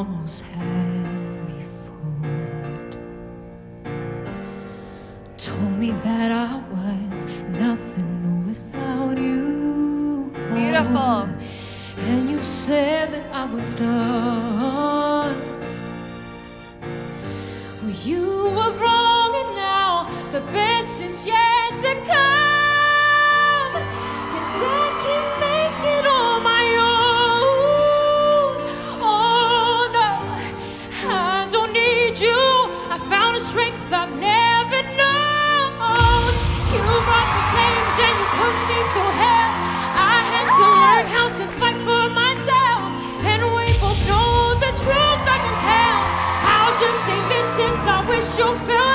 almost had me fooled. Told me that I was nothing without you. Beautiful. And you said that I was done. Well, you were wrong, and now the best is yet to come. 'Cause I can make it on my own. Oh no, I don't need you. I found a strength I've never known. You brought the flames and you put me through hell. I had to learn how to fight for myself, and we both know the truth I can tell. I'll just say this is I wish you felt